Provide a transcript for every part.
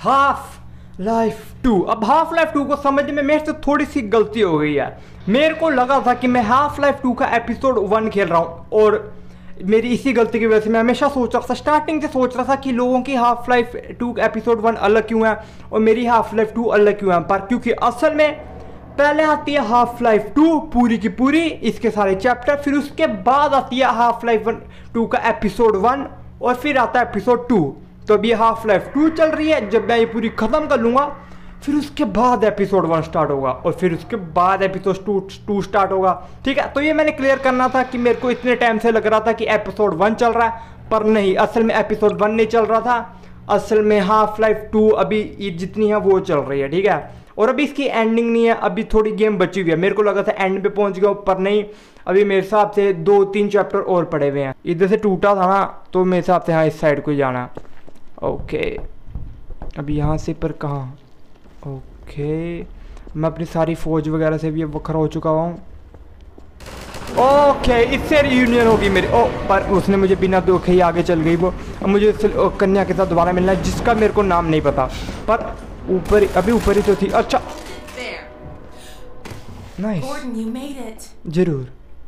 Half life 2। अब half life 2 को समझने में मेरे से थोड़ी सी गलती हो गई है। मेरे को लगा था कि मैं हाफ लाइफ 2 का एपिसोड 1 खेल रहा हूँ, और मेरी इसी गलती की वजह से मैं हमेशा सोच रहा था, स्टार्टिंग से सोच रहा था कि लोगों की हाफ लाइफ 2 एपिसोड 1 अलग क्यों है और मेरी हाफ लाइफ 2 अलग क्यों है। पर क्योंकि असल में पहले आती है हाफ लाइफ 2 पूरी की पूरी, इसके सारे चैप्टर, फिर उसके बाद आती है हाफ लाइफ 2 का एपिसोड 1, और फिर आता है एपिसोड 2। तो अभी हाफ लाइफ 2 चल रही है। जब मैं ये पूरी ख़त्म कर लूँगा फिर उसके बाद एपिसोड 1 स्टार्ट होगा, और फिर उसके बाद एपिसोड 2 स्टार्ट होगा। ठीक है, तो ये मैंने क्लियर करना था कि मेरे को इतने टाइम से लग रहा था कि एपिसोड 1 चल रहा है, पर नहीं, असल में एपिसोड 1 नहीं चल रहा था। असल में हाफ लाइफ 2 अभी जितनी है वो चल रही है। ठीक है, और अभी इसकी एंडिंग नहीं है, अभी थोड़ी गेम बची हुई है। मेरे को लगा था एंड पे पहुंच गया, पर नहीं, अभी मेरे हिसाब से 2-3 चैप्टर और पड़े हुए हैं। इधर से टूटा था ना, तो मेरे हिसाब से हाँ इस साइड को ही जाना है। ओके, अभी यहाँ से पर कहाँ? ओके, मैं अपनी सारी फौज वगैरह से भी वखरा हो चुका हूँ। ओके, इससे रियूनियन होगी मेरी। ओ, पर उसने मुझे बिना धोखे ही आगे चल गई वो। अब मुझे कन्या के साथ दोबारा मिलना है, जिसका मेरे को नाम नहीं पता, पर ऊपर अभी ऊपर ही तो थी। अच्छा, नाइस, जरूर।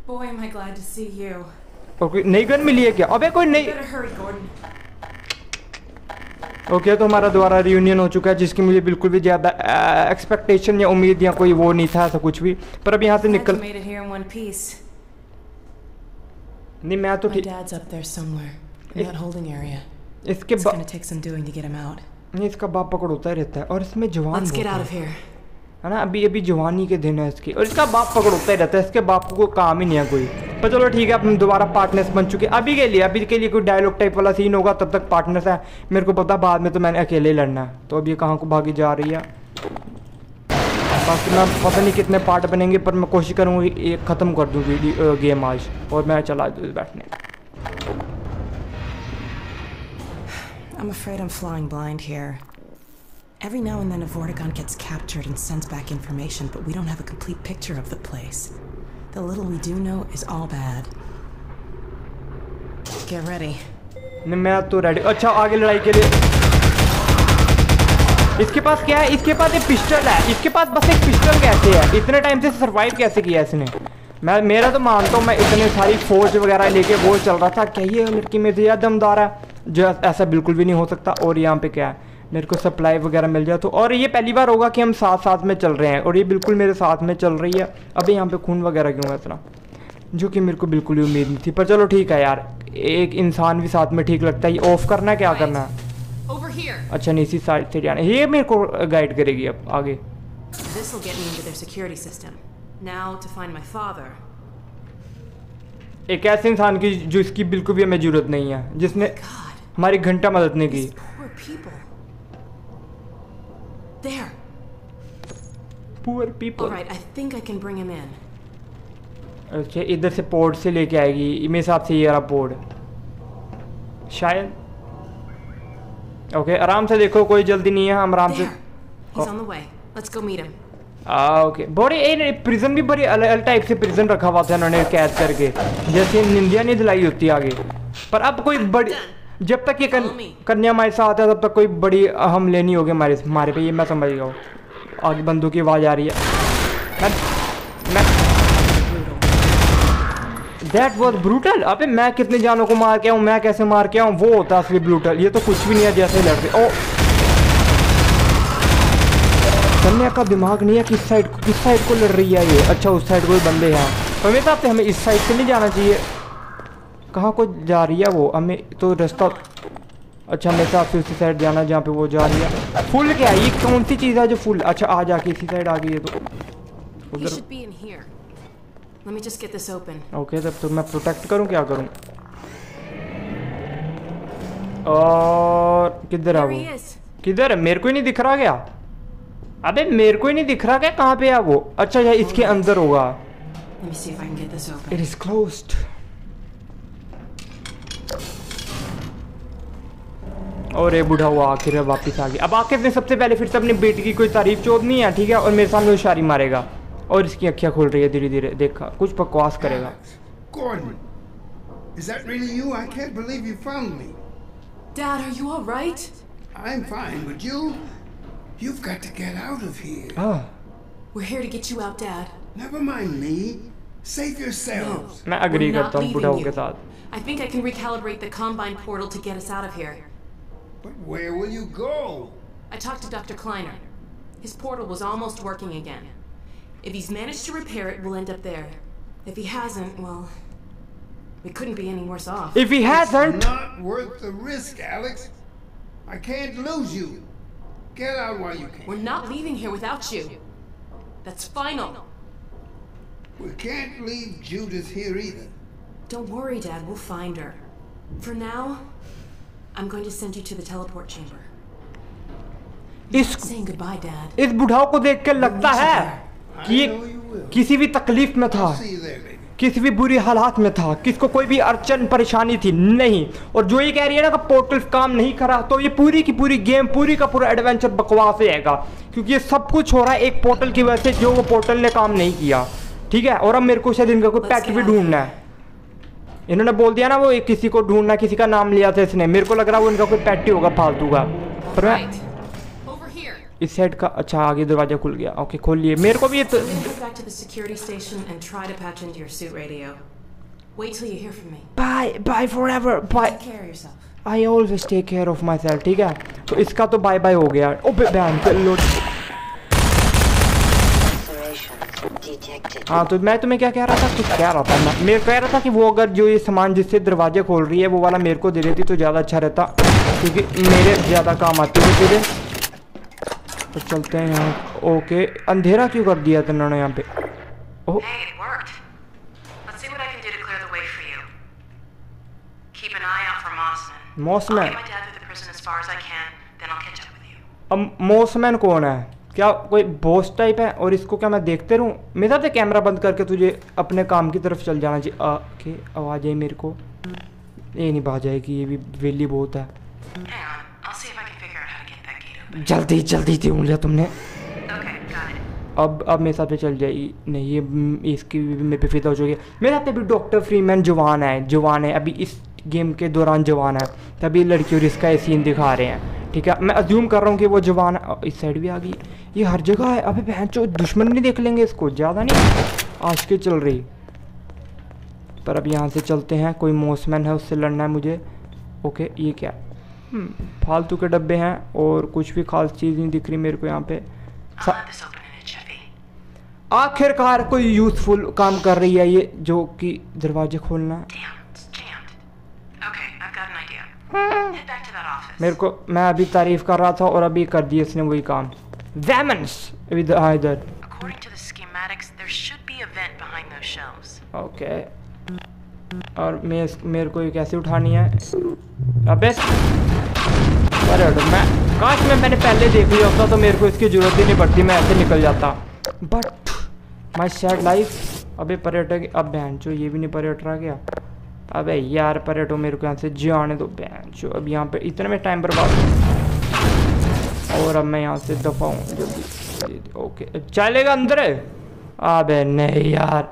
ओके, नई गन मिली है क्या? अबे कोई नई। ओके, तो हमारा दोबारा रियूनियन हो चुका है, जिसकी मुझे बिल्कुल भी ज़्यादा एक्सपेक्टेशन या उम्मीद या कोई वो नहीं था, ऐसा कुछ भी। पर अब यहाँ से निकल नहीं, मैं तो ठीक। इसके नहीं, इसका बाप पकड़ होता ही रहता है, और इसमें जवान है ना, अभी अभी जवानी के दिन है इसकी, और इसका बाप पकड़ होता ही रहता है। इसके बाप को काम ही नहीं है कोई। पर चलो ठीक है, अपन दोबारा पार्टनर्स बन चुके हैं। अभी के लिए कोई डायलॉग टाइप वाला सीन होगा, तब तक पार्टनर्स है। मेरे को पता बाद में तो मैंने अकेले ही लड़ना है। तो अब ये कहाँ को भागी जा रही है? बाकी मैं पता नहीं कितने पार्ट बनेंगे, पर मैं कोशिश करूँगी एक ख़त्म कर दूँ वीडियो गेम आज, और मैं चला बैठने। I'm afraid I'm flying blind here. Every now and then a Vortigaunt gets captured and sends back information, but we don't have a complete picture of the place. The little we do know is all bad. Get ready. नहीं, मैं तो ready. अच्छा, आगे लड़ाई के लिए इसके पास क्या है? इसके पास एक पिस्टल है। इसके पास बस एक पिस्टल कैसे है? इतने टाइम से सरवाइव कैसे किया इसने? मेरा तो मानता हूँ, मैं इतने सारी फौज वगैरह लेके वो चल रहा था, क्या ये लड़की में से ज़्यादा दमदार है? जो ऐसा बिल्कुल भी नहीं हो सकता। और यहाँ पे क्या है, मेरे को सप्लाई वगैरह मिल जाए तो। और ये पहली बार होगा कि हम साथ साथ में चल रहे हैं, और ये बिल्कुल मेरे साथ में चल रही है। अभी यहाँ पे खून वगैरह क्यों है इतना, जो कि मेरे को बिल्कुल ही उम्मीद नहीं थी। पर चलो ठीक है यार, एक इंसान भी साथ में ठीक लगता है। ये ऑफ करना है, क्या करना है? अच्छा, नहीं, इसी साइड से जाना, ये मेरे को गाइड करेगी अब आगे। एक ऐसे इंसान की जो इसकी बिल्कुल भी हमें जरूरत नहीं है, जिसने हमारी घंटा मदद नहीं की। Poor people. All right, I think I can bring him in. अच्छा, इधर से पोर्ट से लेके आएगी मेरे हिसाब से, ये रहा पोर्ट शायद। ओके, आराम से देखो, कोई जल्दी नहीं है, हम आराम से। He's on the way. Let's go meet him. Okay, बड़े प्रिजन भी बड़ी अलग टाइप से प्रिजन रखा हुआ था इन्होंने कैद करके, जैसे निंदिया नहीं दिलाई होती आगे। पर अब कोई बड़ी, जब तक ये कन्या हमारे साथ है तब तक कोई बड़ी हमले नहीं होगी हमारे पे, ये मैं समझ गया हूँ। आगे बंदूक की आवाज़ आ रही है। That was brutal. अबे मैं कितने जानों को मार के आऊँ, मैं कैसे मार के आऊँ, वो होता असली ब्रूटल। ये तो कुछ भी नहीं है, जैसे लड़ रहे। ओ, कन्या का दिमाग नहीं है किस साइड को लड़ रही है ये। अच्छा, उस साइड कोई बंदे हैं, और मेरे हिसाब से हमें इस साइड से नहीं जाना चाहिए। कहाँ को जा रही है वो? हमें तो रास्ता, अच्छा मेरे हिसाब से उसी साइड जाना जहाँ पे वो जा रही है। फुल क्या है? ये कौन सी चीज़ है जो फुल? अच्छा, आ जाके इसी साइड आ गई है तो उधर। ओके, तब तो मैं प्रोटेक्ट करूँ, क्या करूँ? और किधर है वो? किधर है? मेरे को ही नहीं दिख रहा क्या? अबे मेरे को ही नहीं दिख रहा क्या? कहाँ पे है वो? अच्छा, यार इसके अंदर होगा। It is closed. और ये बूढ़ा हुआ आखिर वापस आ गया। अब आखिर ने सबसे पहले फिर से अपनी बेटी की कोई तारीफ चोदनी है, ठीक है, और मेरे सामने उशारी मारेगा, और इसकी अखियां खुल रही है धीरे धीरे। देखा, कुछ बकवास करेगा। Gordon, is that really you? I can't believe you found me. Dad, are you all right? I'm fine, but you've got to get out of here. हाँ We're here to get you out, Dad. Never mind me. Save yourselves. मैं agree We're not करता हूँ leaving बुढ़ाओ you. के साथ. I think I can recalibrate the Combine portal to get us out of here. But where will you go? I talked to Dr. Kleiner. His portal was almost working again. If he's managed to repair it, we'll end up there. If he hasn't, well, we couldn't be any worse off. If he hasn't, Not worth the risk, Alex. I can't lose you. Get out while you can. We're not leaving here without you. That's final. We can't leave Judith here either. Don't worry, Dad. We'll find her. For now, I'm going to send you to the teleport chamber. इस Saying goodbye, Dad. इस बुढ़ाओ को देख के लगता है कि ये I know you will. किसी भी तकलीफ में था, I'll see you there, baby. किसी भी बुरी हालात में था, किसको कोई भी अड़चन परेशानी थी नहीं. और जो ये कह रही है ना कि पोर्टल काम नहीं करा, तो ये पूरी की पूरी गेम, पूरी का पूरा एडवेंचर बकवास ही हैगा, क्योंकि ये सब कुछ हो रहा है एक पोर्टल की वजह से, जो वो पोर्टल ने काम नहीं किया. ठीक है. और अब मेरे को शायद इनका कोई पैट भी ढूंढना है. इन्होंने बोल दिया ना वो किसी को ढूंढना, किसी का नाम लिया था इसने. मेरे को लग रहा है वो इनका कोई पैट होगा फालतू का. पर मैं Right. Over here. इस साइड का, अच्छा आगे दरवाजा खुल गया. ओके खोल लिए. मेरे को भी ये तो Go back to the security station and try to patch into your suit radio. Wait till you hear from me. Bye forever bye. Take care of yourself. I always take care of my self. ठीक है. तो इसका तो bye bye हो गया. ओ बहन चलो. हाँ तो मैं तुम्हें क्या कह रहा था, कुछ कह रहा था मैं कह रहा था कि वो अगर जो ये सामान जिससे दरवाजे खोल रही है वो वाला मेरे को दे देती तो ज़्यादा अच्छा रहता, क्योंकि मेरे ज़्यादा काम आती है चीज़ें. तो चलते हैं यहाँ. ओके अंधेरा क्यों कर दिया था इन्होंने यहाँ पे. ओह Hey, it worked. Let's see what I can do to clear the way for you. Keep an eye out for Mossman. I'll मॉसमैन. get my dad through the prison as far as I can, then I'll catch up with you. अब मॉसमैन कौन है, क्या कोई boss type है, और इसको क्या मैं देखते रहूँ. मेरा तो कैमरा बंद करके तुझे अपने काम की तरफ चल जाना चाहिए. के आवाज़ आई मेरे को, ये नहीं बाज जाएगी, ये भी वेली बहुत है. Hang on. I'll see if I can figure out how to get that gate open. जल्दी जल्दी थी उंगलियाँ तुमने. Okay, got it. अब मेरे साथ पे चल जाएगी. नहीं ये इसकी भी मेरे पे फिदा हो चुकी है. मेरे साथ पे भी डॉक्टर फ्रीमैन जवान है अभी इस गेम के दौरान जवान है, तभी लड़की और इसका ये सीन दिखा रहे हैं. ठीक है. मैं अज्यूम कर रहा हूँ कि वो जवान है. इस साइड भी आ गई. ये हर जगह है. अबे बहन चो दुश्मन नहीं देख लेंगे इसको, ज़्यादा नहीं आज के चल रही. पर अब यहाँ से चलते हैं. कोई मॉसमैन है, उससे लड़ना है मुझे. ओके ये क्या फालतू के डब्बे हैं और कुछ भी खास चीज़ नहीं दिख रही मेरे को यहाँ पे. I'll have this open in a jiffy. आखिरकार कोई यूज़फुल काम कर रही है ये, जो कि दरवाजे खोलना है. Damn, it's jammed. Okay, I've got an idea. Head back to that office. मेरे को, मैं अभी तारीफ कर रहा था और अभी कर दिया इसने वही काम. वैमन्स विद इधर. According to the schematics, there should be a vent behind those shelves. Okay. और मेरे को ये कैसे उठानी है. अबे अरे मैं काश मैंने पहले देख लिया होता तो मेरे को इसकी ज़रूरत ही नहीं पड़ती, मैं ऐसे निकल जाता. But my sad life. अबे पर्यटक, अब बहन चो ये भी नहीं पर्यट रहा क्या. अबे यार पर्यटो मेरे को यहाँ से जाने दो बहन चो. अब यहाँ पे इतने में टाइम बर्बाद, और अब मैं यहाँ से दफा हूँ जल्दी. ओके चलेगा अंदर. अबे नहीं यार,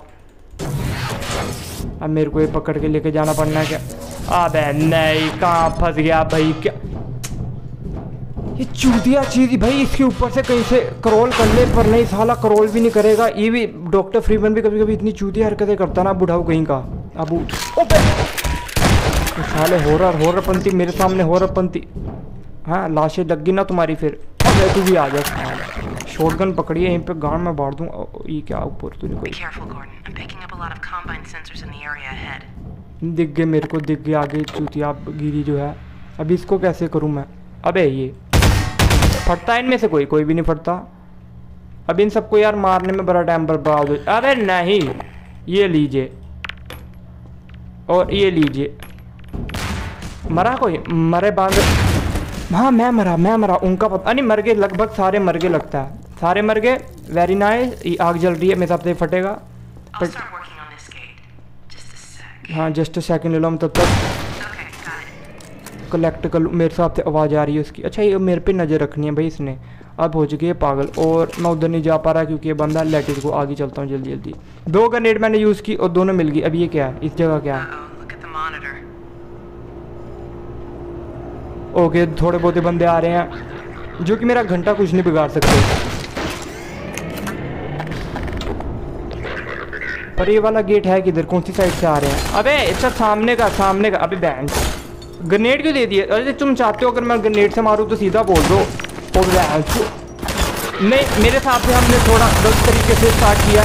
अब मेरे को ये पकड़ के लेके जाना पड़ना है क्या. अबे नहीं, कहाँ फंस गया भाई. क्या ये चूतिया चीज भाई, इसके ऊपर से कहीं से क्रॉल कर ले, पर नहीं साला क्रॉल भी नहीं करेगा. ये भी डॉक्टर फ्रीमैन भी कभी कभी इतनी चूतिया हरकतें करता ना बुढ़ाऊ कहीं का. अब साले होररपंती मेरे सामने होररपंती. हाँ लाशें लग गई ना तुम्हारी फिर. अबे तू भी आ जा. शॉटगन पकड़ी है यहीं पे, गांड में बांट दूँ. ये क्या ऊपर तूने कोई. Be careful, Gordon. I'm picking up a lot of Combine sensors in the area ahead. दिख गए मेरे को, दिख गए आगे चूतिया गिरी जो है. अभी इसको कैसे करूँ मैं. अबे ये फटता है इनमें से, कोई भी नहीं फटता. अब इन सबको यार मारने में बड़ा टाइम बर्बाद हो. अबे नहीं, ये लीजिए और ये लीजिए. मरा कोई, मरे बांध. हाँ मैं मरा. उनका पता नहीं, मर गए लगभग सारे, मर गए लगता है सारे मर गए. Very nice. आग जल रही है, मेरे साथ फटेगा. I'll start working on this gate. Just a sec. हाँ जस्ट सेकंड ले लो हम तब तक. Okay, got it. कलेक्ट कर लूँ. मेरे साथ आवाज़ आ रही है उसकी. अच्छा ये मेरे पे नज़र रखनी है भाई इसने. अब हो चुकी है पागल, और मैं उधर नहीं जा पा रहा क्योंकि ये बंदा. लेट को आगे चलता हूँ जल्दी. 2 ग्रेनेड मैंने यूज़ की और दोनों मिल गई. अब ये क्या है, इस जगह क्या है. Uh-oh, look at the monitor. Okay थोड़े बहुत बंदे आ रहे हैं जो कि मेरा घंटा कुछ नहीं बिगाड़ सकते। पर ये वाला गेट है किधर, कौन सी साइड से आ रहे हैं? अबे अच्छा सामने का अबे बैंड ग्रेनेड क्यों दे दिए? अरे तुम चाहते हो अगर मैं ग्रेनेड से मारूं तो सीधा बोल दो। नहीं मेरे हिसाब से हमने थोड़ा गलत तरीके से स्टार्ट किया।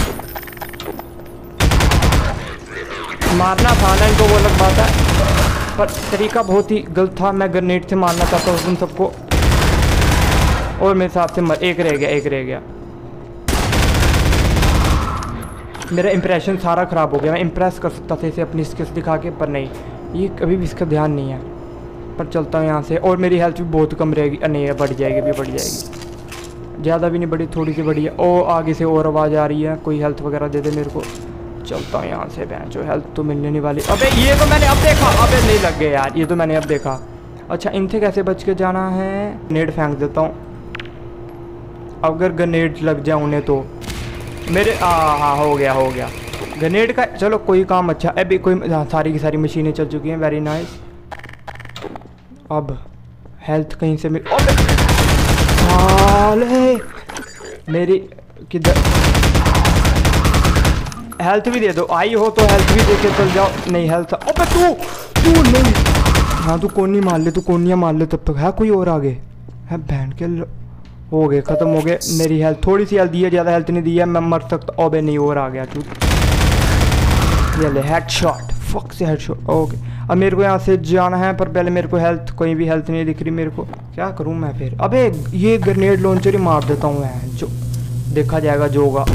मारना था ना इनको वो अलग बात है, पर तरीका बहुत ही गलत था। मैं ग्रेनेड से मारना चाहता हूँ तुम सबको, और मेरे हिसाब से एक रह गया। मेरा इंप्रेशन सारा ख़राब हो गया। मैं इम्प्रेस कर सकता था इसे अपनी स्किल्स दिखा के, पर नहीं, ये कभी भी इसका ध्यान नहीं है। पर चलता हूँ यहाँ से, और मेरी हेल्थ भी बहुत कम रहेगी। नहीं बढ़ जाएगी, ज़्यादा भी नहीं बढ़ी, थोड़ी सी बढ़ी है। ओ आगे से और आवाज़ आ रही है, कोई हेल्थ वगैरह दे दे मेरे को। चलता हूँ यहाँ से, जो हेल्थ तो मिलने नहीं वाली। अबे ये तो मैंने अब देखा, अबे नहीं लग गए यार, ये तो मैंने अब देखा। अच्छा इनसे कैसे बच के जाना है? ग्रेनेड फेंक देता हूँ, अगर ग्रेनेड लग जाए उन्हें तो मेरे हाँ हो गया ग्रेनेड का। चलो कोई काम अच्छा। अभी कोई सारी की सारी मशीनें चल चुकी हैं, वेरी नाइस। अब हेल्थ कहीं से मेरी किधर? हेल्थ भी दे दो, आई हो तो हेल्थ भी दे के चल जाओ। नहीं हेल्थ, अबे तू नहीं, हाँ तू कोनी मार ले, तू कोनियाँ मार ले तब तक। है कोई और आगे है? बैंड के हो गए, ख़त्म हो गए। मेरी हेल्थ थोड़ी सी हेल्थ दी है, ज़्यादा हेल्थ नहीं दी है, मैं मर सकता। अबे नहीं और आ गया तू। ये ले हेडशॉट, फक से हेडशॉट। ओके अब मेरे को यहाँ से जाना है, पर पहले मेरे को हेल्थ, कोई भी हेल्थ नहीं दिख रही मेरे को। क्या करूँ मैं फिर? अबे ये ग्रेनेड लॉन्चर ही मार देता हूँ मैं, जो देखा जाएगा जो होगा।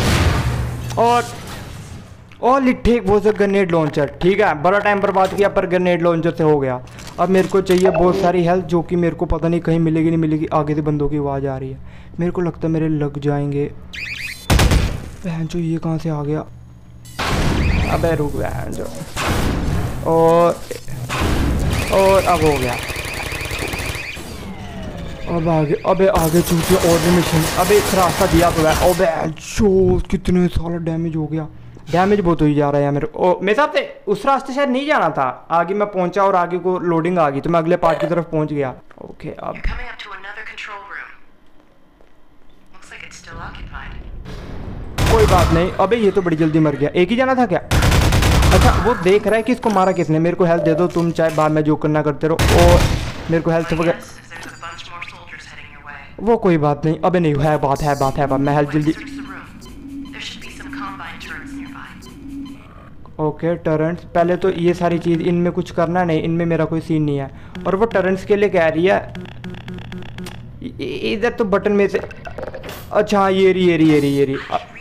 और ठीक वो से ग्रेनेड लॉन्चर, ठीक है बड़ा टाइम बर्बाद किया, पर ग्रेनेड लॉन्चर से हो गया। अब मेरे को चाहिए बहुत सारी हेल्थ, जो कि मेरे को पता नहीं कहीं मिलेगी नहीं मिलेगी। आगे से बंदों की आवाज़ आ रही है, मेरे को लगता है मेरे लग जाएंगे। बहन जो ये कहाँ से आ गया? अबे रुक बहन जो। और अब हो गया। अब आगे चूतिया और भी मिशन। अबे एक रास्ता दिया तो है। अबे जो कितने सारा डैमेज हो गया, डैमेज बहुत ही जा रहा है मेरे साथ से। उस रास्ते शायद नहीं जाना था, आगे मैं पहुंचा और आगे को लोडिंग आ गई, तो मैं अगले पार्ट की तरफ पहुंच गया। ओके अब कोई बात नहीं। अबे ये तो बड़ी जल्दी मर गया। एक ही जाना था क्या? अच्छा वो देख रहा है कि इसको मारा किसने। मेरे को हेल्थ दे दो तुम, चाहे बाद में जो करना करते रहो। और मेरे को हेल्थ वगैरह वो कोई बात नहीं। अबे नहीं है बात मैं हेल्थ जल्दी। ओके टर्रेंट्स, पहले तो ये सारी चीज़ इनमें कुछ करना नहीं, इनमें मेरा कोई सीन नहीं है। और वो टर्रेंट्स के लिए कह रही है, इधर तो बटन में से। अच्छा ये रही।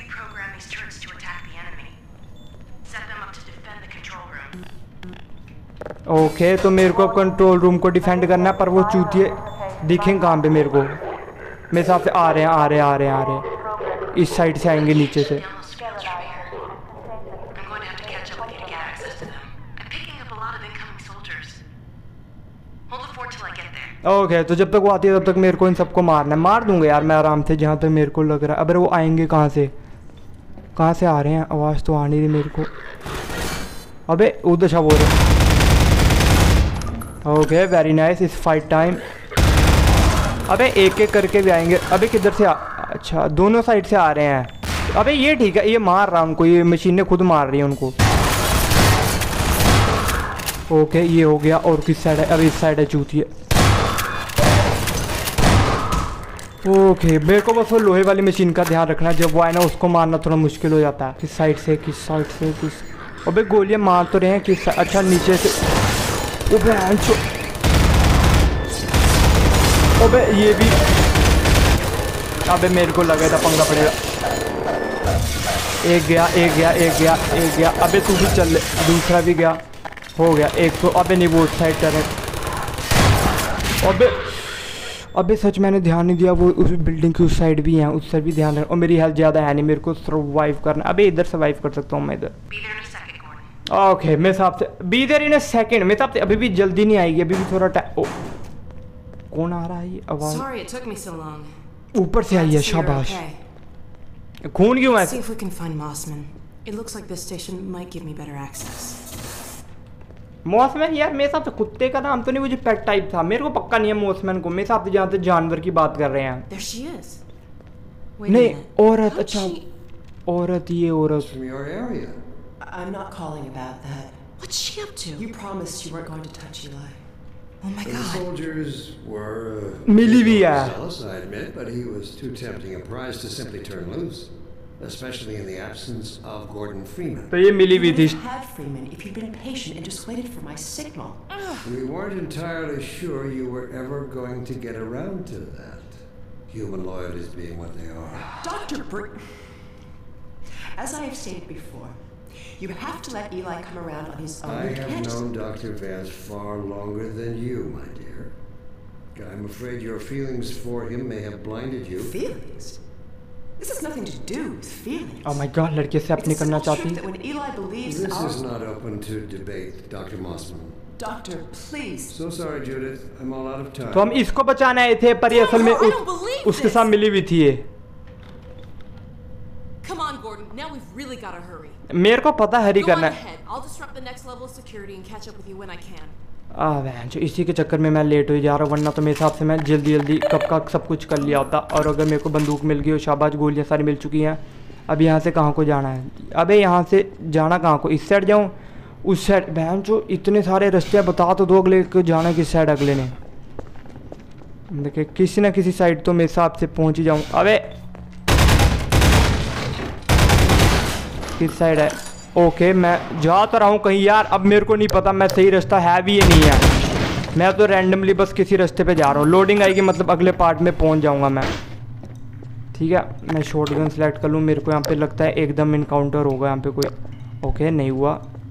ओके तो मेरे को अब कंट्रोल रूम को डिफेंड करना है, पर वो चूतिए दिखेंगे कहाँ पे मेरे को? मेरे हिसाब से आ रहे हैं इस साइड से आएंगे, नीचे से। ओके तो जब तक वो आती है तब तक मेरे को इन सबको मारना है। मार दूंगा यार मैं आराम से, जहाँ तक मेरे को लग रहा है। अगर वो आएंगे कहाँ से आ रहे हैं? आवाज़ तो आ नहीं रही मेरे को। अबे उधर छा बोल रहे। ओके वेरी नाइस, इस फाइट टाइम। अबे एक करके भी आएंगे। अबे किधर से अच्छा दोनों साइड से आ रहे हैं। अबे ये ठीक है, ये मार रहा उनको, ये मशीनें खुद मार रही हैं उनको। ओके ये हो गया। और किस साइड है? अभी इस साइड है चूतिए। ओके मेरे को बस वो लोहे वाली मशीन का ध्यान रखना, जब वो आए ना उसको मारना थोड़ा मुश्किल हो जाता है। किस साइड से अबे गोलियां मार तो रहे हैं किस? अच्छा नीचे से। अबे ये भी। अबे मेरे को लगा था पंगा पड़ेगा। एक गया। अबे तू भी चल ले। दूसरा भी गया, हो गया एक तो। अबे नहीं वो उस साइड कर रहे। अबे सच मैंने ध्यान नहीं दिया, वो उस बिल्डिंग की उस साइड भी है, उस साइड भी ध्यान रख। और मेरी हेल्थ ज़्यादा है नहीं, मेरे को सर्वाइव करना। अबे इधर सर्वाइव कर सकता हूँ मैं इधर। ओके मेरे हिसाब से be there in a second. मेरे हिसाब से अभी भी जल्दी नहीं आएगी, अभी भी थोड़ा टाइम। कौन आ रहा है ये आवाज़? ऊपर से आई है। शाबाश। खून क्यों है? मॉसमैन यार मेरे हिसाब से कुत्ते का नाम तो नहीं, मुझे पेट टाइप था, मेरे को पक्का नहीं है मॉसमैन को, मेरे हिसाब से जहाँ तक जानवर की बात कर रहे हैं। There she is. Wait a नहीं minute. औरत, How'd अच्छा she- औरत, ये औरत। From your area. I'm not calling about that. What's she up to? You promised you weren't going to touch Eli. Oh my The god. soldiers were मिली भी है। zealous, I admit, but he was too tempting a prize to simply turn loose, especially in the absence of Gordon Freeman. तो ये मिली भी You थी। would have had Freeman if you'd been patient and just waited for my signal. We weren't entirely sure you were ever going to get around to that. Human loyalties being what they are. Dr. As I have stated before, you have to let Eli come around on his own. I You have can't just- known Dr. Vance far longer than you, my dear. I'm afraid your feelings for him may have blinded you. Feelings? This has nothing to do with feelings. Oh my god, लड़के से It's अपनी a करना simple चाहती। truth that when Eli believes This our... is not open to debate, Dr. Mossman. Doctor, please. So sorry, Judith. I'm all out of time. तो हम इसको बचाने आए थे, पर ये असल में I don't believe उसके this. साथ मिली भी थी ये। Come on, Gordon. Now we've really got to hurry. मेरे को पता हरी Go करना on है। ahead. I'll disrupt the next level of security and catch up with you when I can. बहन जो इसी के चक्कर में मैं लेट हो जा रहा हूँ, वरना तो मेरे हिसाब से मैं जल्दी जल्दी कब का सब कुछ कर लिया होता। और अगर मेरे को बंदूक मिल गई हो, शाबाश, गोलियाँ सारी मिल चुकी हैं। अब यहाँ से कहाँ को जाना है? अबे यहाँ से जाना कहाँ को? इस साइड जाऊँ, उस साइड? बहन जो इतने सारे रास्ते बता तो दो, अगले को जाना किस साइड अगले ने? देखिए किसी ना किसी साइड तो मेरे हिसाब से पहुँच ही जाऊँ। अबे किस साइड है? ओके मैं जा तो रहा हूँ कहीं यार, अब मेरे को नहीं पता मैं सही रास्ता है भी या नहीं है। मैं तो रैंडमली बस किसी रास्ते पे जा रहा हूँ। लोडिंग आएगी मतलब अगले पार्ट में पहुँच जाऊँगा मैं। ठीक है मैं शॉटगन सेलेक्ट कर लूँ। मेरे को यहाँ पे लगता है एकदम इनकाउंटर होगा यहाँ पे कोई। ओके नहीं हुआ।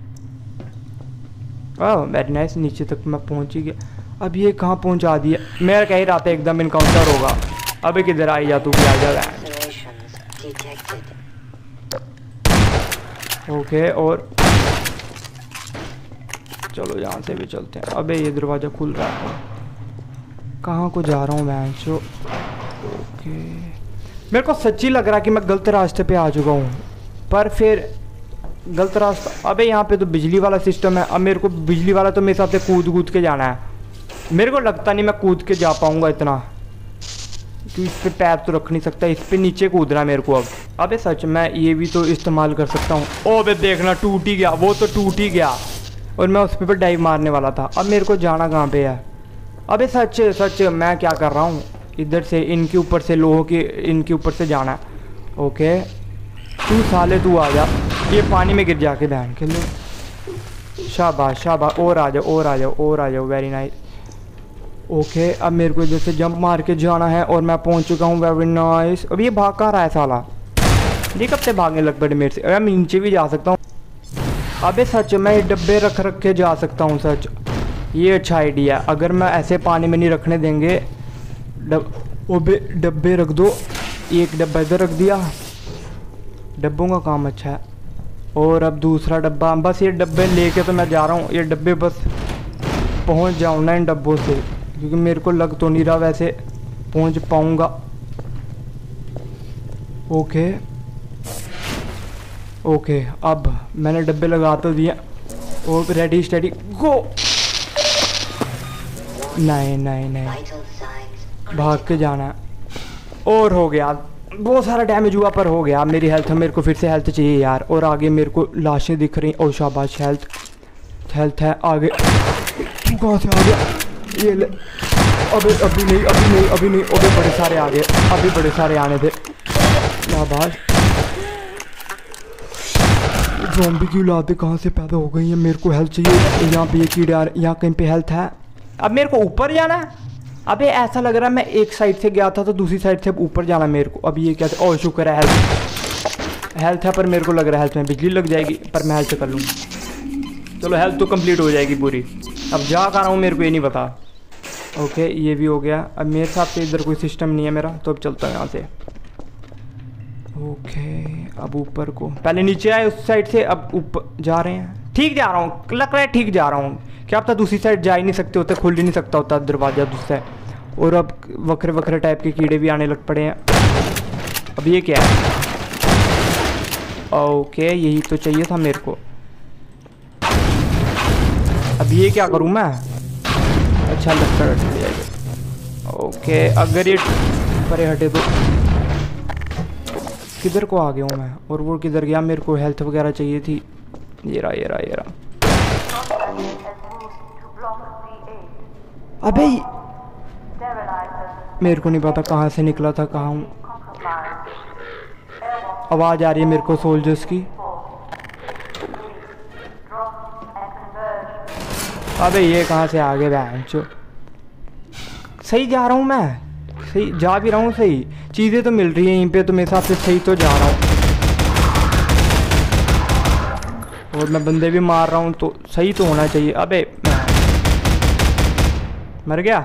ओह वेरी नाइस, नीचे तक मैं पहुँच ही गया। अब ये कहाँ पहुँचा दिया? मैं कह ही रहा था एकदम इनकाउंटर होगा। अबे किधर आई जा तू भी, आ जा। ओके और चलो यहाँ से भी चलते हैं। अबे ये दरवाज़ा खुल रहा है, कहाँ को जा रहा हूँ मैं? जो ओके मेरे को सच्ची लग रहा है कि मैं गलत रास्ते पे आ चुका हूँ, पर फिर गलत रास्ता। अबे यहाँ पे तो बिजली वाला सिस्टम है। अब मेरे को बिजली वाला तो मेरे साथ कूद कूद के जाना है। मेरे को लगता नहीं मैं कूद के जा पाऊँगा इतना, तो इस पे पैर तो रख नहीं सकता, इस पे नीचे कूदना है मेरे को अब। अबे सच मैं ये भी तो इस्तेमाल कर सकता हूँ। ओ बे देखना टूट ही गया, वो तो टूट ही गया और मैं उस पे डाइव मारने वाला था। अब मेरे को जाना कहाँ पे है? अबे सच सच मैं क्या कर रहा हूँ? इधर से इनके ऊपर से लोगों के इनके ऊपर से जाना है। ओके तू साले तू आ जा, ये पानी में गिर जाके बहन के लो। शाबाश शाबाश, और आ जाओ और आ जाओ और आ जाओ, वेरी नाइस। ओके अब मेरे को इधर से जंप मार के जाना है और मैं पहुंच चुका हूँ, वेरी नाइस। अब ये भाग कहाँ रहा है साला? ये कब से भागने लग पड़े मेरे से? अरे मैं नीचे भी जा सकता हूँ। अबे सच मैं डब्बे रख रख के जा सकता हूँ, सच ये अच्छा आइडिया। अगर मैं ऐसे पानी में नहीं रखने देंगे ओबे डब्बे रख दो। एक डब्बा इधर रख दिया, डब्बों का काम अच्छा है। और अब दूसरा डब्बा, बस ये डब्बे लेके तो मैं जा रहा हूँ। ये डब्बे बस पहुँच जाऊँ ना इन डब्बों से, क्योंकि मेरे को लग तो नहीं रहा वैसे पहुँच पाऊँगा। ओके ओके अब मैंने डब्बे लगा तो दिए और रेडी स्टेडी गो। नहीं नहीं नहीं भाग के जाना है। और हो गया, बहुत सारा डैमेज हुआ पर हो गया। मेरी हेल्थ, मेरे को फिर से हेल्थ चाहिए यार। और आगे मेरे को लाशें दिख रही। ओ शाबाश, हेल्थ हेल्थ है। आगे कहाँ से आ गया ये ले? अभी अभी नहीं अभी नहीं अभी नहीं। अभी बड़े सारे आ गए, अभी बड़े सारे आने थे। शाबाश। ज़ॉम्बी की औलादें कहाँ से पैदा हो गई हैं? मेरे को हेल्थ चाहिए। यहाँ पे ये कीड़े आ रहे, यहाँ कहीं पे हेल्थ है। अब मेरे को ऊपर जाना है। अबे ऐसा लग रहा है मैं एक साइड से गया था तो दूसरी साइड से अब ऊपर जाना मेरे को। अब ये क्या? ओह शुक्र है हेल्थ है, पर मेरे को लग रहा है हेल्थ में बिजली लग जाएगी, पर मैं हेल्थ कर लूँगा। चलो हेल्थ तो कंप्लीट हो जाएगी पूरी। अब जा कर रहा हूँ मेरे को ये नहीं पता। ओके ये भी हो गया। अब मेरे साथ से इधर कोई सिस्टम नहीं है मेरा, तो अब चलता है यहाँ से। ओके अब ऊपर को, पहले नीचे आए उस साइड से, अब ऊपर जा रहे हैं। ठीक जा रहा हूँ, लग रहा है ठीक जा रहा हूँ। क्या पता दूसरी साइड जा ही नहीं सकते होते, खुल ही नहीं सकता होता दरवाज़ा दूसरा। और अब वक्रे वक्रे टाइप के कीड़े भी आने लग पड़े हैं। अब ये क्या है? ओके यही तो चाहिए था मेरे को। अब ये क्या करूँ मैं? अच्छा लगता है ओके, अगर ये परे हटे तो किधर को आ गया हूँ मैं? और वो किधर गया? मेरे को हेल्थ वगैरह चाहिए थी। ये रहा। अबे मेरे को नहीं पता कहाँ से निकला था, कहाँ हूँ। आवाज़ आ रही है मेरे को सोल्जर्स की। अबे ये कहाँ से आ गए बहनचो? सही जा रहा हूँ मैं, सही जा भी रहा हूँ, सही चीज़ें तो मिल रही हैं यहीं पे, तो मेरे हिसाब से सही तो जा रहा हूँ। और मैं बंदे भी मार रहा हूँ तो सही तो होना चाहिए। अबे मर गया।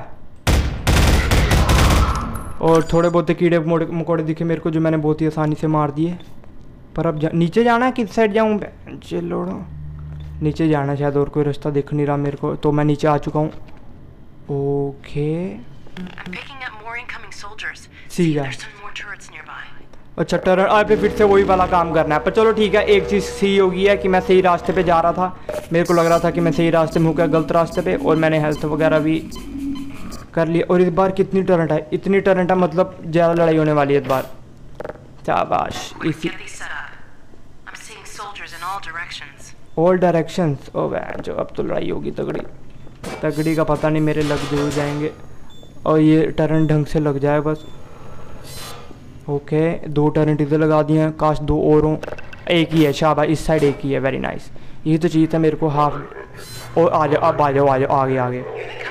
और थोड़े बहुत कीड़े मकोड़े दिखे मेरे को जो मैंने बहुत ही आसानी से मार दिए। पर अब नीचे जाना है, किस साइड जाऊँ? चलो नीचे जाना, शायद और कोई रास्ता दिख नहीं रहा मेरे को, तो मैं नीचे आ चुका हूँ। ओके ठीक है। अच्छा टर्न पे फिर से वही वाला काम करना है, पर चलो ठीक है। एक चीज़ सही होगी है कि मैं सही रास्ते पे जा रहा था, मेरे को लग रहा था कि मैं सही रास्ते में हूँ क्या गलत रास्ते पे, और मैंने हेल्थ वगैरह भी कर लिया। और इस बार कितनी टर्न है? इतनी टर्न है, मतलब ज़्यादा लड़ाई होने वाली है इस बार। शाबाश। इसी ऑल डायरेक्शंस। ओ वह जो अब तो लड़ाई होगी तगड़ी का पता नहीं, मेरे लग जरूर जाएंगे। और ये टर्न ढंग से लग जाए बस। ओके 2 टर्न इधर लगा दिए हैं, काश 2 और हों। एक ही है, शाबाश, इस साइड एक ही है, वेरी नाइस। यही तो चाहिए था मेरे को, हाफ। और आ जाओ, अब आ जाओ आगे।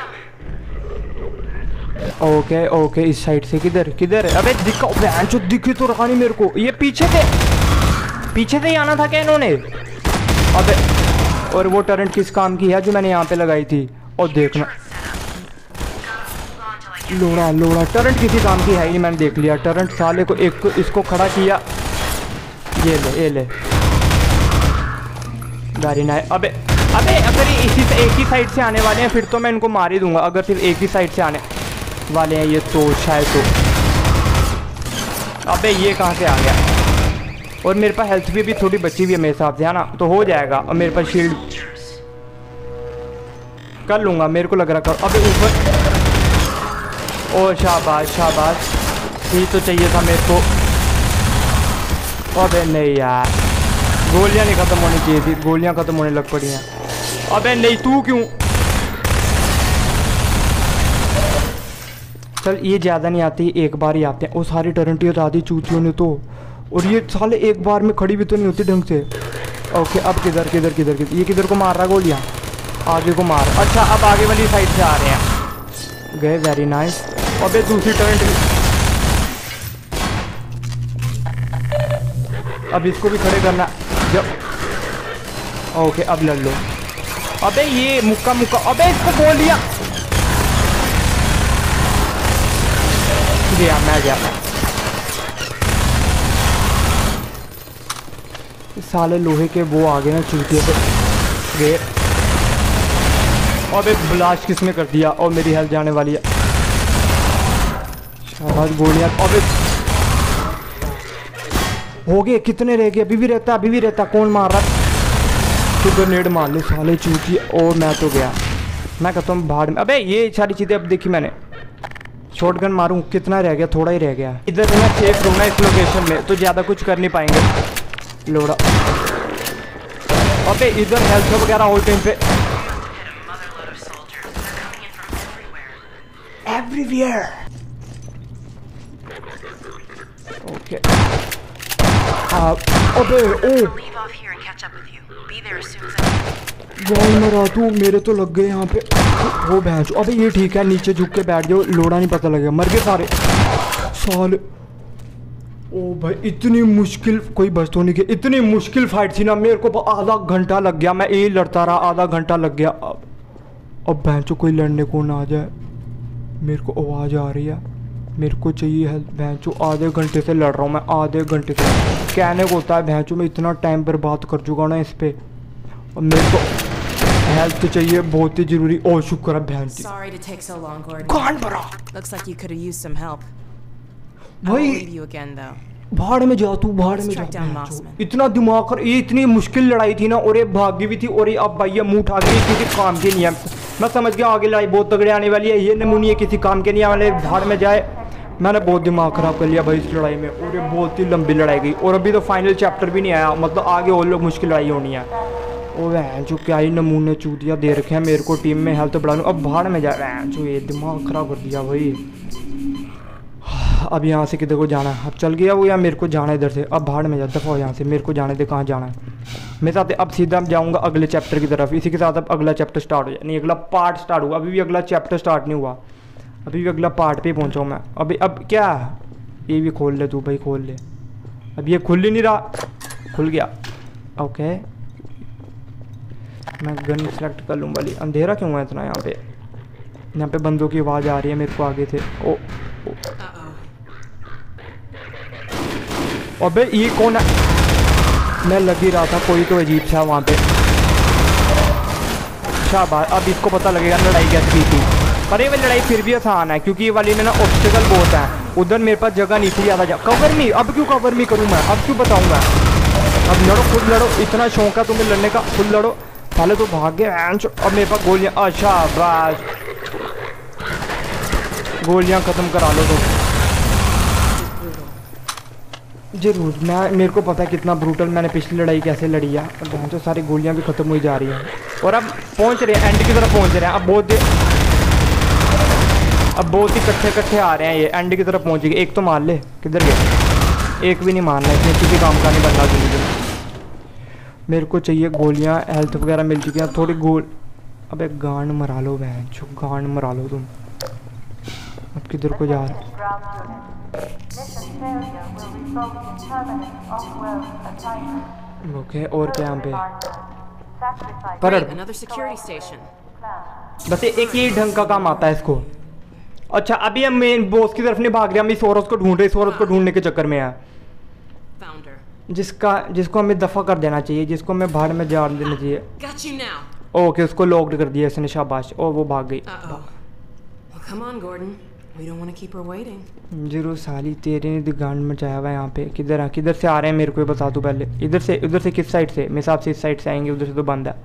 ओके इस साइड से। किधर? अबे दिखाओ बहन चो, दिखे तो रखा नहीं मेरे को। ये पीछे से ही आना था क्या इन्होंने? अबे और वो टर्रेंट किस काम की है जो मैंने यहाँ पे लगाई थी? और देखना लोड़ा टर्रेंट किसी काम की है ही नहीं, मैंने देख लिया। टर्रेंट साले को एक इसको खड़ा किया। ये ले गाड़ी ना। अबे अगर ये इसी से एक ही साइड से आने वाले हैं फिर तो मैं इनको मार ही दूंगा। अगर सिर्फ एक ही साइड से आने वाले हैं ये तो शायद तो। अबे ये कहाँ से आ गया? और मेरे पास हेल्थ भी थोड़ी बची हुई है मेरे हिसाब से, है ना, तो हो जाएगा। और मेरे पास शील्ड कर लूँगा, मेरे को लग रहा कर। अबे ऊपर, ओ शाबाश, ये तो चाहिए था मेरे को। अबे नहीं यार, गोलियाँ नहीं ख़त्म होनी चाहिए थी, गोलियाँ ख़त्म होने लग पड़ी हैं। अबे नहीं, तू क्यों? चल ये ज़्यादा नहीं आती, एक बार ही आते हैं। वो सारी टर्रेंट उड़ा दी चूतियों ने तो। और ये साले एक बार में खड़ी भी तो नहीं होती ढंग से। ओके अब किधर ये किधर को मार रहा है गोलियाँ? आगे को मार। अच्छा अब आगे वाली साइड से आ रहे हैं, गए, वेरी नाइस। अबे दूसरी टर्रेंट, अब इसको भी खड़े करना जब। ओके अब लड़ लो। अबे ये मुक्का, अबे इसको गोलियाँ गया, मैं गया। साले लोहे के वो आ गए ना चूतिए पे गए। अबे ब्लास्ट किसने कर दिया? और मेरी हेल्थ जाने वाली है। शाबाश गोलियां। अबे हो गए, कितने रह गए? अभी भी रहता। कौन मार रहा? तो ग्रेनेड मार ले साले चूतिए। और मैं तो गया, मैं कहता हूँ भाड़ में। अबे ये सारी चीज़ें अब देखी मैंने। शॉटगन मारूं, कितना रह गया? थोड़ा ही रह गया। इधर मैं सेफ रहूँगा इस लोकेशन में, तो ज़्यादा कुछ कर नहीं पाएंगे। लोड़ा। अबे इधर हेल्थ वगैरह ऑल टाइम पे एवरीवेयर। ओके अबे ओ वही मरा तू, मेरे तो लग गए यहाँ पे। वो भैंस। अबे ये ठीक है, नीचे झुक के बैठ जाओ, लोड़ा नहीं पता लगेगा। मर गए सारे साल। ओ भाई इतनी मुश्किल, कोई बच तो नहीं गया। इतनी मुश्किल फाइट थी ना, मेरे को आधा घंटा लग गया। मैं यही लड़ता रहा, आधा घंटा लग गया। अब भैंसो कोई लड़ने को ना आ जाए। मेरे को आवाज़ आ रही है, मेरे को चाहिए हेल्प। भैंसो आधे घंटे से लड़ रहा हूँ मैं, आधे घंटे से। कहने को होता है भैंसो, मैं इतना टाइम पर बात कर चुका ना इस पे। और मेरे को हेल्प तो चाहिए, बहुत ही जरूरी। ओ शुक्र है भैंस। Sorry to take so long, Gordon. कौन बड़ा? Looks like you could have used some help. I भाई won't leave you again, though. भाड़ में जा तू, भाड़ में Let's जा। track down Mossman. इतना दिमाग कर, ये इतनी मुश्किल लड़ाई थी ना, और ये भागी भी थी, और ये अब भाई ये मुंह उठा गई, किसी काम की नहीं है। मैं समझ गया आगे लड़ाई बहुत तगड़े आने वाली है, ये नमूनी है किसी काम के नहीं आने वाले, भाड़ में जाए। मैंने बहुत दिमाग ख़राब कर लिया भाई इस लड़ाई में, और ये बहुत ही लंबी लड़ाई गई, और अभी तो फाइनल चैप्टर भी नहीं आया, मतलब आगे और लोग मुश्किल लड़ाई होनी है। ओ वह जो क्या ही नमूने चूतिया दे रखे हैं मेरे को, टीम में हेल्थ बढ़ा लूँ, अब भाड़ में जा रहे हैं जो, ये दिमाग ख़राब कर दिया भाई। अब यहाँ से किधर को जाना है, अब चल गया वो, या मेरे को जाना है इधर से, अब भाड़ में जा, दफ़ा हो यहाँ से, मेरे को जाने दे कहाँ जाना है। मेरे साथ अब सीधा जाऊँगा अगले चैप्टर की तरफ, इसी के साथ अब अगला चैप्टर स्टार्ट हो जाए, नहीं अगला पार्ट स्टार्ट हुआ, अभी भी अगला चैप्टर स्टार्ट नहीं हुआ, अभी भी अगला पार्ट पे पहुँचा हूँ मैं। अभी अब क्या, ये भी खोल ले तू भाई, खोल ले। अब ये खुल ही नहीं रहा, खुल गया। ओके मैं गन सेलेक्ट कर लूँ वाली। अंधेरा क्यों है इतना यहाँ पे? यहाँ पे बंदों की आवाज़ आ रही है मेरे को आगे से। ओ अबे ये कौन है? मैं लग ही रहा था कोई तो अजीब सा वहाँ पे। शाबाश, अब इसको पता लगेगा लड़ाई कैसे की थी। पर ये वाली लड़ाई फिर भी आसान है क्योंकि ये वाली में ना ऑब्स्टिकल बहुत है, उधर मेरे पास जगह नहीं थी ज़्यादा। कवर मी, अब क्यों कवर मी करूँ मैं, अब क्यों बताऊँ मैं? अब लड़ो, खुद लड़ो, इतना शौक है तुम्हें लड़ने का, खुद लड़ो। पहले तो भाग गए, अब मेरे पास गोलियाँ। अच्छा बस, गोलियाँ ख़त्म करा लो तो जरूर। मैं मेरे को पता है कितना ब्रूटल मैंने पिछली लड़ाई कैसे लड़ी है। अब तो सारी गोलियां भी खत्म हुई जा रही हैं और अब पहुंच रहे हैं एंड की तरफ पहुंच रहे हैं। अब बहुत ही कट्ठे आ रहे हैं, ये एंड की तरफ पहुंच गए। एक तो मार ले, किधर गए? एक भी नहीं मारना है, इसमें किसी काम का नहीं बनना जिंदगी में। मेरे को चाहिए गोलियाँ, हेल्थ वगैरह मिल चुकी हैं थोड़ी गोल। अब एक गांड मरा लो बहन चो, गांड मरा लो तुम। अब किधर को जा रहे? ओके और क्या यहाँ पे? पर Another security station. बस एक ही ढंग का काम आता है इसको। अच्छा अभी हम मेन बॉस की तरफ नहीं भाग रहे, हम इस औरत को ढूंढ रहे, इस औरत को ढूंढने के चक्कर में है Found her. जिसको हमें दफा कर देना चाहिए, जिसको हमें भाड़ में जान देना चाहिए। Got you now. ओके उसको लॉक्ड कर दिया इसने, शाबाश। ओ वो भाग गई। Uh-oh. Well, come on, Gordon. We don't want to keep her waiting. जरूर साली तेरे ने गांड मचाया हुआ है यहाँ पे। किधर से आ रहे हैं मेरे को बता तू पहले। उधर से किस साइड से? मेरे हिसाब से इस साइड से आएंगे, उधर से तो बंद है।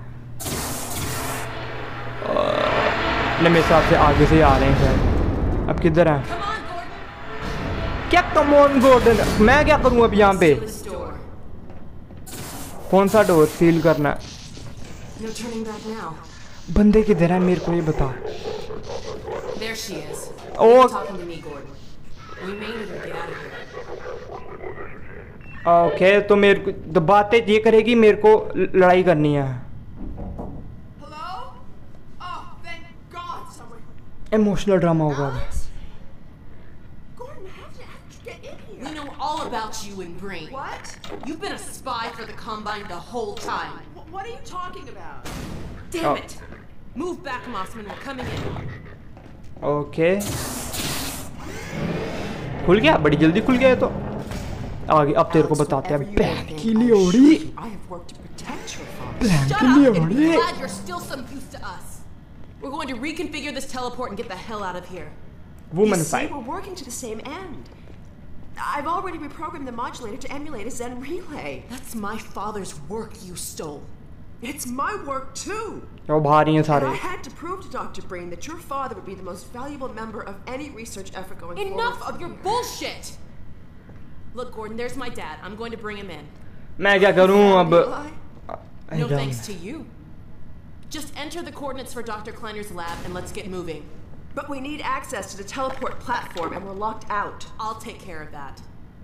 नहीं मेरे हिसाब से आगे से ही आ रहे हैं शायद। अब किधर है? Come on, Gordon. क्या कम ऑन गोल्डन? मैं क्या करूँ अब यहाँ पे? Seal this door. कौन सा डोर सील करना है? No turning back now. बंदे किधर है मेरे को ये बता। There she is. Oh. You're talking to me, Gordon. We may need to get out of here. Okay तो मेरे को तो बातें ये करेगी, मेरे को लड़ाई करनी है। Hello? Oh, thank God someone. Emotional drama होगा। Alex? Gordon, how did you get in here? We know all about you and Brain. What? You've been a spy for the Combine the whole time. What are you talking about? Damn Oh. it! Move back, Mossman. We're coming in. Okay खुल गया, बड़ी जल्दी खुल गया है तो। आगे अब तेरे को बताते हैं बहन की लियोड़ी। I have worked to protect your father. बहन Shut की up and be लियोड़ी। glad you're still some use to us. We're going to reconfigure this teleport and get the hell out of here. Woman You see, side. we're working to the same end. I've already reprogrammed the modulator to emulate a Zen relay. That's my father's work you stole. It's my work too. वो भारी हैं And सारे। I had to prove to Dr. Brain that your father would be the most valuable member of any research effort going forward. Enough of your bullshit! Look, Gordon, there's my dad. I'm going to bring him in. मैं क्या करूँ अब? Eli? No thanks to you. Just enter the coordinates for Dr. Kleiner's lab and let's get moving. But we need access to the teleport platform and we're locked out. I'll take care of that.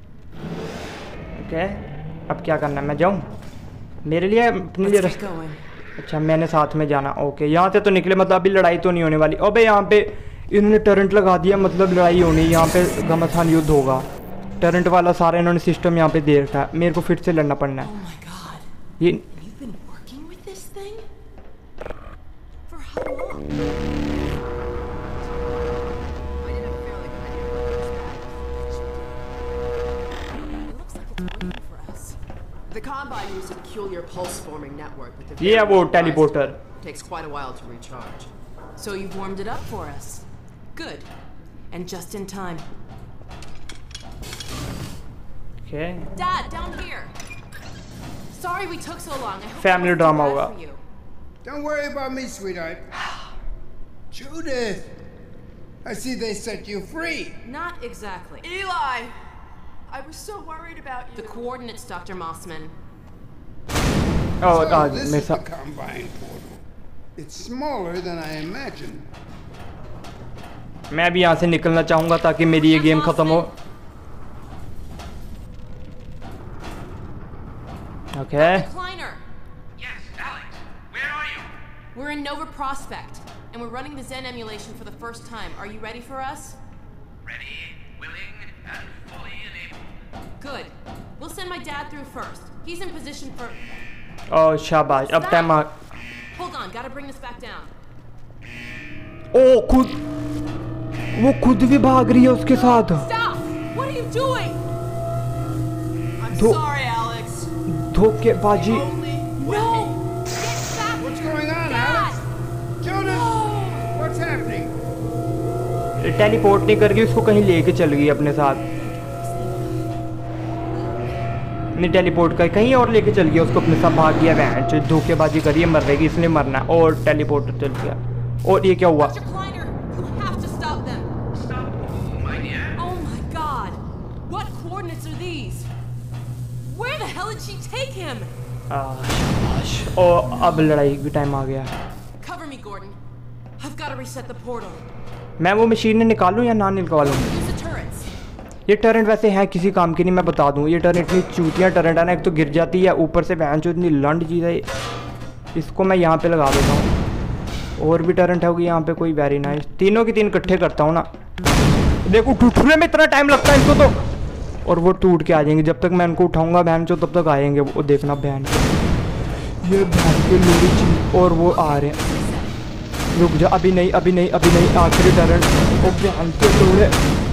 Okay अब क्या करना है? मैं जाऊँ? मेरे लिए अपने लिए Let's get रास्ता। going. अच्छा मैंने साथ में जाना। ओके यहाँ से तो निकले, मतलब अभी लड़ाई तो नहीं होने वाली। अबे यहाँ पे इन्होंने टर्रेंट लगा दिया, मतलब लड़ाई होनी, यहाँ पे घमासान युद्ध होगा। टर्रेंट वाला सारा इन्होंने सिस्टम यहाँ पे दे रखा है, मेरे को फिर से लड़ना पड़ना Oh है। my god. ये You've been working with this thing? For how long? I did have a fairly good idea It looks like it's waiting for us. The Combine uses a peculiar pulse-forming network with the ये है वो teleporter. Takes quite a while to recharge. So you've warmed it up for us. Good. And just in time. Okay Dad, down here. Sorry we took so long. I hope Family that wasn't drama too bad होगा। for you. Don't worry about me, sweetheart. Judith! I see they set you free. Not exactly. Eli! I was so worried about you. The coordinates, Dr. Mossman. Oh, So this मेरे is the साथ Combine portal. It's smaller than I imagined. मैं भी यहाँ से निकलना चाहूँगा ताकि मेरी ये गेम ख़त्म हो। Okay Kleiner, Yes, Alex. Where are you? we're in Nova Prospect, and we're running the Zen emulation for the first time. Are you ready for us? Ready, willing, and fully enabled. Good. We'll send my dad through first. He's in position for... और शाबाश अब time आ Hold on, gotta bring this back down. ओ खुद वो खुद भी भाग रही है उसके साथ। Stop! What are you doing? I'm Dho- sorry, Alex. धोखेबाजी Only No! Get back! What's going on, Dad! Alex? Judith! What's happening? Teleport नहीं कर गई, उसको कहीं लेके चल गई अपने साथ। नहीं टेलीपोर्ट कर कहीं और लेके चल गया, उसको अपने साथ भाग गया। वैन जो धोखेबाजी करी है, मर रहेगी इसने मरना है, और टेलीपोर्ट चल गया। और ये क्या हुआ? Dr. Kleiner, you have to stop them. Stop who, my dear? Oh my god. What coordinates are these? Where the hell did she take him? शाबाश। और अब लड़ाई का टाइम आ गया। Cover me, Gordon. I've got to reset the portal. मैं वो machine निकालूं या ना निकालूं? Use the turrets. ये टर्रेंट वैसे है किसी काम की नहीं, मैं बता दूं। ये टर्रेंट इतनी चूतियाँ टर्रेंट है ना, एक तो गिर जाती है, ऊपर से बहन जो इतनी लंड चीज़ है। इसको मैं यहाँ पे लगा देता हूँ। और भी टर्रेंट होगी यहाँ पे कोई। Very nice. तीनों की तीन इकट्ठे करता हूँ ना। देखो टूटने में इतना टाइम लगता है इनको तो, और वो टूट के आ जाएंगे। जब तक मैं उनको उठाऊंगा बहन चो तब तक आएंगे वो। देखना बहन ये बहन के लोड़ी चीज, और वो आ रहे हैं। रुक जा, अभी नहीं अभी नहीं अभी नहीं। आखिरी टर्रेंट वो बहन के लोड़े।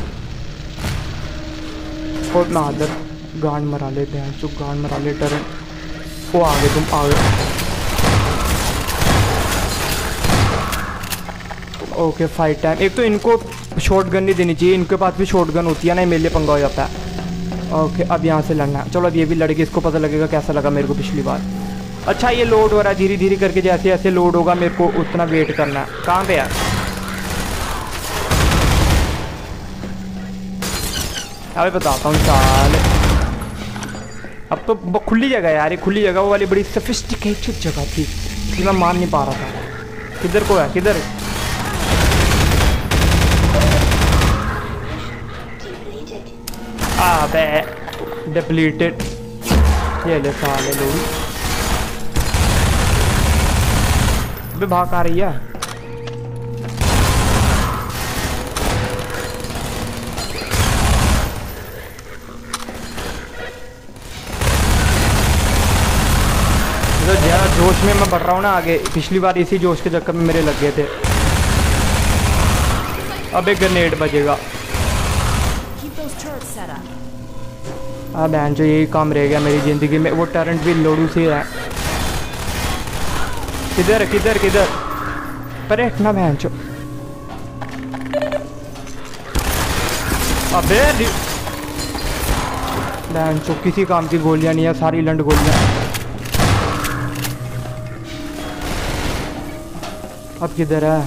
और ना आदर गांड मरा ले बहन चो, गांड मरा ले टर्रेंट। वो आगे तुम आगे। Okay fight time. एक तो इनको शॉटगन नहीं देनी चाहिए, इनके पास भी शॉटगन होती है ना, मेरे लिए पंगा हो जाता है। ओके अब यहाँ से लड़ना है। चलो अब ये भी लड़के, इसको पता लगेगा कैसा लगा मेरे को पिछली बार। अच्छा ये लोड हो रहा है धीरे धीरे करके, जैसे जैसे लोड होगा मेरे को उतना वेट करना है। कहाँ पे है? अभी बताता हूँ साले। अब तो खुली जगह यार, ये खुली जगह वो वाली बड़ी सफिस्टिकेटेड जगह थी, इसलिए मैं मार नहीं पा रहा था। किधर को है किधर? अबे डिप्लीटेड। ये ले साले लोग। अबे भाग आ रही है। तो ज़्यादा जोश में मैं बढ़ रहा हूँ ना आगे। पिछली बार इसी जोश के चक्कर में मेरे लग गए थे। अब एक ग्रेनेड बजेगा। Keep those turrets set up. अब बहन जो यही काम रह गया मेरी ज़िंदगी में। वो टर्रेंट भी लोडू से है। किधर किधर किधर? पर इतना बहन चो। अबे बहन चो किसी काम की गोलियां नहीं है, सारी लंड गोलियां। अब किधर है?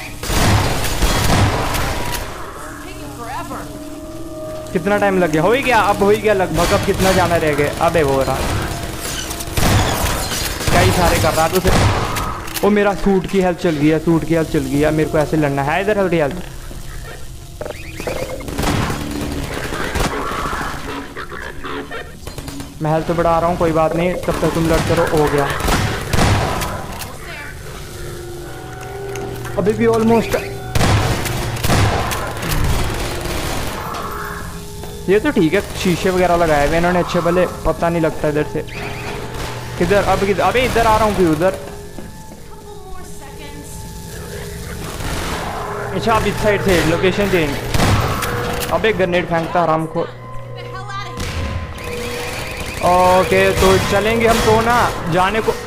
Taking forever. कितना टाइम लग गया? हो ही गया, अब हो ही गया लगभग। अब कितना जाना रह गया? अबे हो रहा क्या इशारे कर रहा था उसे? वो मेरा सूट की हेल्थ चल गया, सूट की हेल्थ चल गया। मेरे को ऐसे लड़ना है। इधर हल्दी हेल्थ। मैं हेल्थ बढ़ा रहा हूँ, कोई बात नहीं, तब तक तुम लड़ते रहो। हो गया। अभी भी ऑलमोस्ट। ये तो ठीक है, शीशे वगैरह लगाए हुए इन्होंने अच्छे भले, पता नहीं लगता इधर से। किधर? अब किधर? अबे इधर आ रहा हूँ फिर उधर। Couple more seconds. अच्छा अब इस साइड से लोकेशन चेंज। अबे ग्रेनेड फेंकता आराम को। Get the hell out of here. Okay तो चलेंगे हम तो ना जाने को।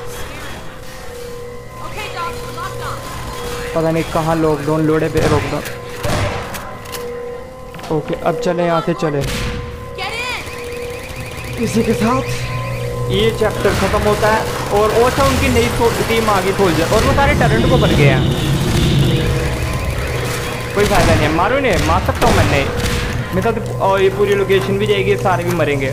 Okay, Doc, we're locked on. पता नहीं कहाँ लॉकडाउन लोडे पे लॉकडाउन। ओके अब चले यहाँ से चले। Get in. इसी के साथ ये चैप्टर खत्म होता है और ओशा उनकी नई टीम आगे खोल जाए और वो सारे टैलेंट को बन गए हैं। कोई फायदा नहीं है, मारो नहीं, मार सकता हूँ मैंने मेरे साथ। और ये पूरी लोकेशन भी जाएगी, सारे भी मरेंगे।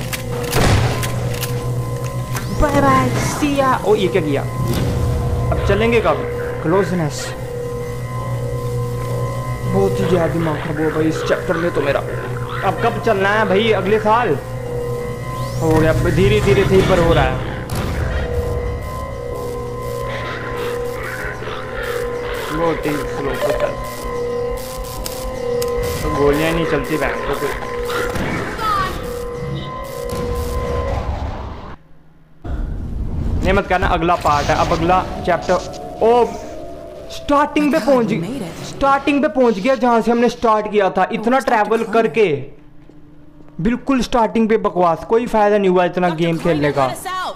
बाय बाय, सी या। ओ ये क्या किया? अब चलेंगे कब? क्लोजनेस बहुत ही ज्यादा दिमाग खराब हुआ भाई इस चैप्टर में तो मेरा। अब कब चलना है भाई? अगले साल हो गया, धीरे धीरे सही पर हो रहा है। बहुत ही स्लो चल, तो गोलियां नहीं चलती बैंक को। नहीं मत करना, अगला पार्ट है। अब अगला चैप्टर। ओ स्टार्टिंग पे पहुंच गया जहां से हमने स्टार्ट किया था। इतना ट्रैवल करके बिल्कुल स्टार्टिंग पे बकवास, कोई फायदा नहीं हुआ इतना गेम खेलने का।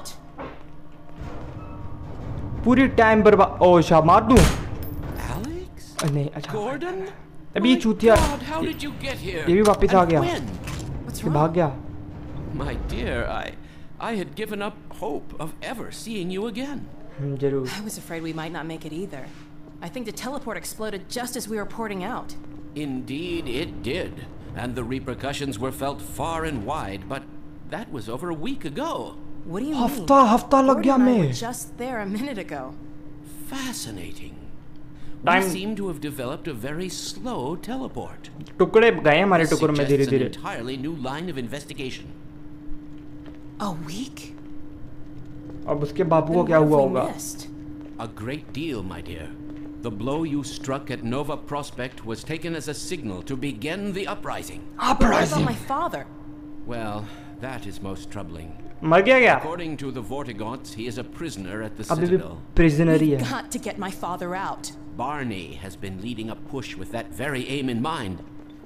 पूरी टाइम बर्बाद। ओ शाह मार दूं? नहीं अच्छा, अभी चूतिया ये भी वापस आ गया, ये भाग गया। My dear, I had given up hope of ever seeing you again. जरूर। I was afraid we might not make it either. I think the teleport exploded just as we were porting out. Indeed it did, and the repercussions were felt far and wide, but that was over a week ago. What do you mean? हफ्ता लग गया Gordon and I मैं। were just there a minute ago. Fascinating. Time- We seem to have developed a very slow teleport. टुकड़े गए हमारे This टुकड़ों में धीरे suggests an धीरे। entirely new line of investigation. A week? अब उसके बाबू को Then क्या what हुआ have we होगा? missed? A great deal, my dear. The blow you struck at Nova Prospect was taken as a signal to begin the uprising. What about my father? Well, that is most troubling. मर गया क्या? According to the Vortigaunts, he is a prisoner at the अभी भी Citadel. Prisoner ही We've है। got to get my father out. Barney has been leading a push with that very aim in mind.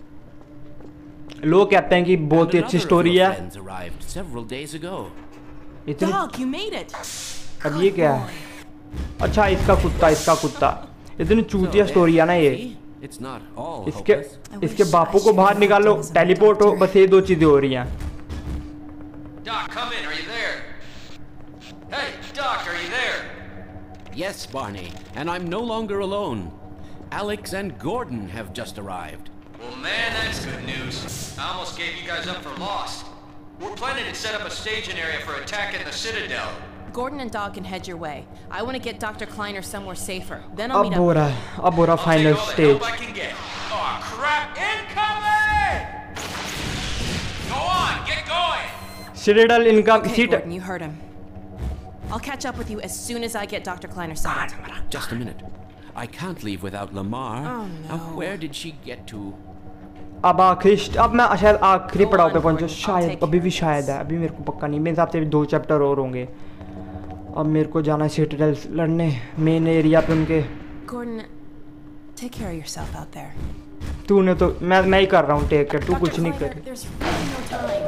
लोग कहते हैं कि बहुत ही And अच्छी another of स्टोरी your है। friends arrived several days ago. इतनी Dog, you made it. अब ये क्या है? अच्छा इसका कुत्ता इतनी चूतिया स्टोरी है ना ये। See? It's not all इसके hopeless. इसके बापू को बाहर निकालो, टेलीपोर्ट हो, बस ये दो चीजें हो रही हैं। Doc, come in. Are you there? Hey, Doc, are you there? Yes, Barney, and I'm no longer alone. Alex and Gordon have just arrived. Well, man, that's good news. I almost gave you guys up for lost. We're planning to set up a staging area for attacking the Citadel. Gordon and Dog can head your way. I want to get Dr. Kleiner somewhere safer. Then I'll meet अब हो up. रहा है, अब हो रहा I'll final take all the stage. help I can get. Oh, crap! Incoming! Go on, get going! Citadel इनका Okay, seat. Gordon, you heard him. I'll catch up with you as soon as I get Dr. Kleiner settled. Just a minute. I can't leave without Lamar. Oh, Now, no. where did she get to? अब अब मैं शायद आखिरी Go पड़ाव पे on, पहुंचा, Gordon, I'll शायद take अभी care भी of शायद है, अभी मेरे को पक्का नहीं। मेरे हिसाब से 2 चैप्टर और होंगे। अब मेरे को जाना है सिटाडेल लड़ने, मेन एरिया पे उनके। Gordon, take care of yourself out there. तूने तो मैं ही कर रहा हूँ टेक केयर, तू Dr. कुछ नहीं Kleiner, कर। there's really no time.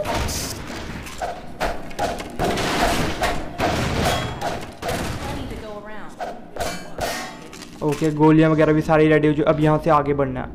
Plenty to go around. Okay गोलियां वगैरह भी सारी रेडी हो जो, अब यहाँ से आगे बढ़ना है।